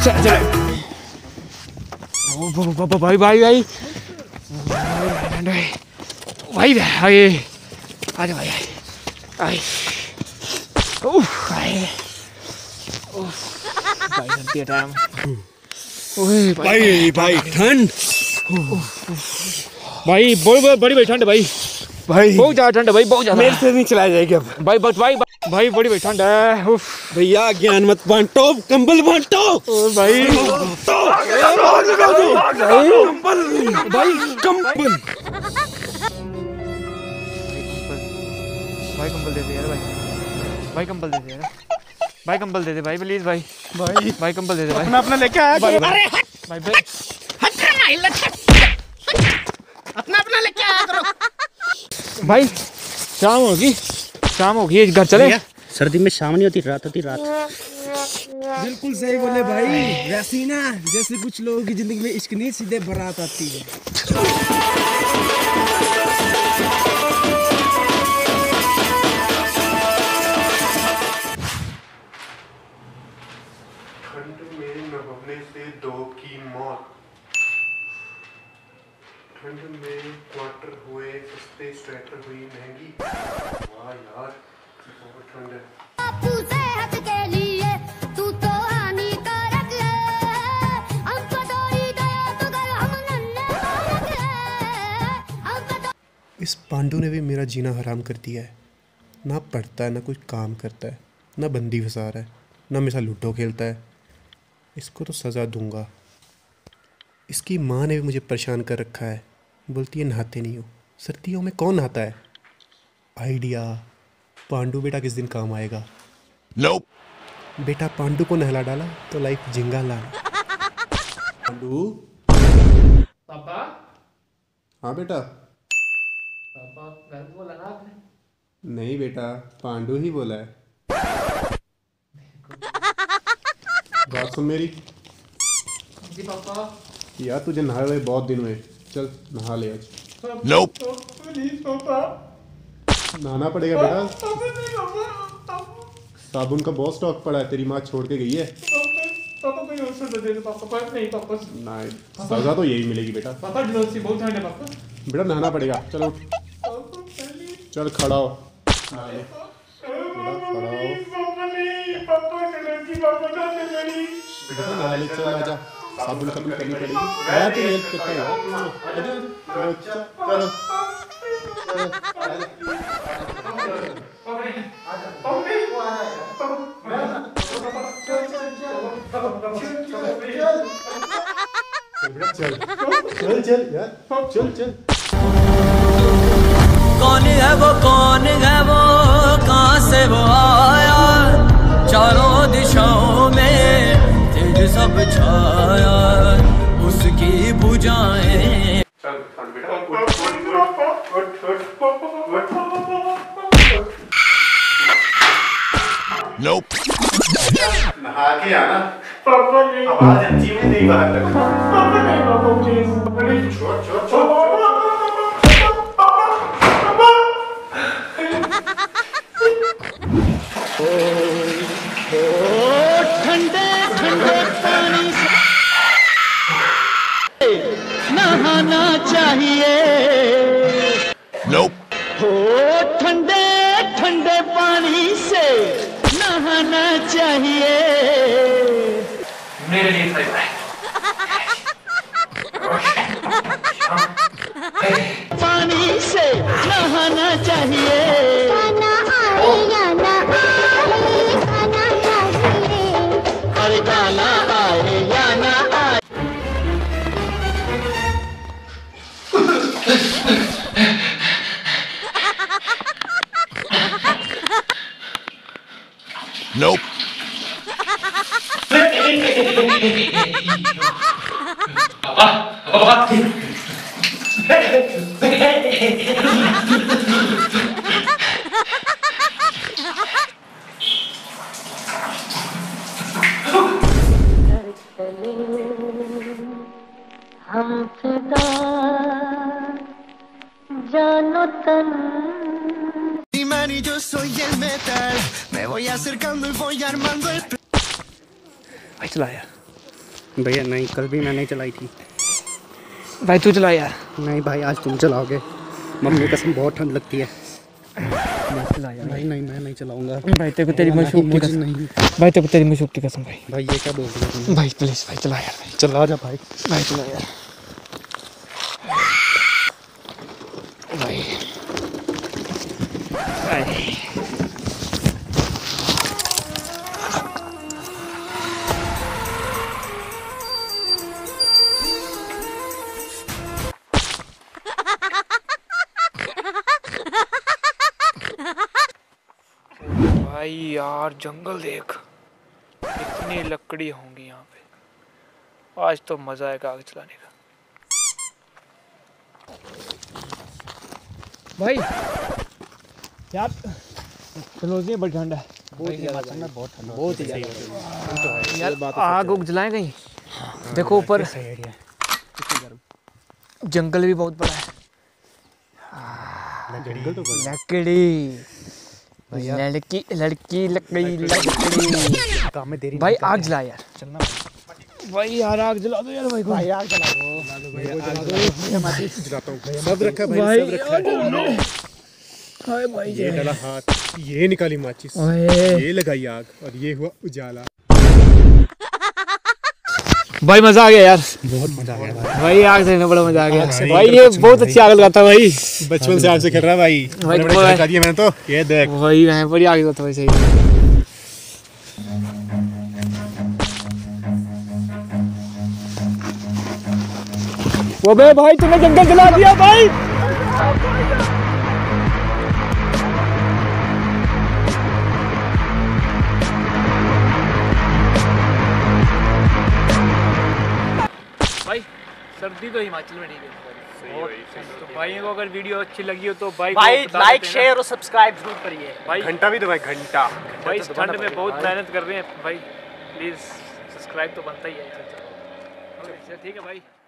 चल चल भाई भाई भाई भाई भाई आजा भाई आई भाई टाइम भाई भाई ठंड भाई बड़ी ठंड भाई भाई बहुत ज्यादा ठंड है भाई बहुत ज्यादा मेरे से नहीं चलाया जाएगी अब भाई बस भाई बड़ी ठंड है भैया ज्ञान मत बांटो कंबल बांटो भाई भाई कंबल भाई कंबल दे दे यार भाई कंबल दे दे यार भाई कंबल दे दे भाई प्लीज भाई कंबल दे दे भाई अपना लेके आया अरे भाई अपना लेके आया करो भाई शाम होगी घर चले सर्दी में शाम नहीं होती रात होती रात। बिल्कुल सही बोले भाई वैसी ना जैसे कुछ लोगों की जिंदगी में इश्क नहीं सीधे बारात आती है। ठंड में नहाने से 2 की मौत। ठंड में क्वार्टर हुए सस्ते स्वेटर हुई महंगी। वाह यार बहुत ठंड है। तू सेहत के लिए तू तो हानिकारक है। हमको थोड़ी दया तो कर हम नन्हे है। इस पांडु ने भी मेरा जीना हराम कर दिया है। ना पढ़ता है ना कुछ काम करता है ना बंदी फंसा रहा है ना मेरे साथ लूडो खेलता है। इसको तो सज़ा दूंगा। इसकी माँ ने भी मुझे परेशान कर रखा है। बोलती है नहाते नहीं हो। सर्दियों में कौन नहाता है। आइडिया पांडु बेटा किस दिन काम आएगा। Nope. बेटा पांडु को नहला डाला तो लाइफ झिंगा लाना। पांडु पापा हाँ बेटा पापा घर बोला ना आपने नहीं बेटा पांडु ही बोला है। बात सुन मेरी जी पापा यार तुझे नहाए हुए बहुत दिन हुए। चल नहा ले आज। Nope. प्लीज पापा नहाना पड़ेगा बेटा। साबुन का बहुत स्टॉक पड़ा है। तेरी माँ छोड़ के गई है। पापा कोई और से दे दे पापा नहीं पापा नहीं सजा तो यही मिलेगी बेटा। पापा सी बहुत ठंड है पापा बेटा नहाना पड़ेगा। चलो चल खड़ा हो नहा ले। बेटा नहा ले चल आजा। साबुन खत्म करनी पड़ेगी। मैं तो हेल्प करता हूँ। चलो चल यार चल। कौन है वो कहाँ से वो आया। चारों दिशाओं में तेज सब छाया उसकी भुजाएं। Nope. नहा के आना। पापा नहीं आवाज अच्छी में नहीं बाहर लगा। पापा नहीं पापा प्लीज छोड़ ठंडे ठंडे पानी से नहाना चाहिए। Nope. हो ठंडे ठंडे पानी से नहाना चाहिए। मेरे लिए सही है पानी से नहाना चाहिए। खाना आए या ना आए खाना चाहिए। अरे गाना आए या ना आए। Nope. हम फिदा जानो तन। Imani, yo soy el metal. Me voy acercando y voy armando el भाई चला यार भैया नहीं, कल भी मैंने चलाई थी। भाई तू चला यार। नहीं भाई, आज तुम चलाओगे। मम्मी कसम बहुत ठंड लगती है। नहीं नहीं, मैं नहीं चलाऊंगा भाई तेरे को तेरी मशूक की कसम। नहीं भाई तेरे को तेरी मशूक की कसम भाई। भाई, ये क्या बोल रहे हो तुम? भाई प्लीज भाई चला यार भाई। चला जा भाई। भाई चला यार भाई। भाई भाई यार जंगल देख, कितनी लकड़ी होंगी यहाँ पे। आज तो मजा आएगा आग चलाने का। भाई यार चलो जी, बड़ी ठंड है। बहुत ही ज्यादा यार आग उग जलाएं कहीं। देखो ऊपर जंगल भी बहुत बड़ा है। जंगल तो लकड़ी लड़की लड़की लकड़ी लकड़ी। काम में देरी भाई आग जला यार। चलना भाई यार आग जला दो यार भाई को। भाई, आग जला दो। जलाता हूँ सब रखा है भाई, सब रखा है। हाय भाई ये डाला हाथ, ये निकाली माचिस, ओए। ये लगाई आग और ये हुआ उजाला। भाई मजा आ गया यार। बहुत मजा आ गया भाई आग से बड़ा मजा आ गया भाई। ये बहुत अच्छी आग लगाता भाई। बचपन से आग से खेल रहा है भाई। भाई बड़े बड़े दिया मैंने तो, ये देख वही मैं बड़ी आग लगाता भाई। सही वो बे भाई तूने जंगल जला दिया भाई। भाई सर्दी तो हिमाचल में ठीक है। तो भाइयों को अगर वीडियो अच्छी लगी हो तो भाई लाइक शेयर और सब्सक्राइब जरूर करिए भाई। घंटा भी दो भाई, घंटा। भाई इस ठंड में बहुत मेहनत कर रहे हैं भाई। प्लीज सब्सक्राइब तो बनता ही है। ठीक है भाई।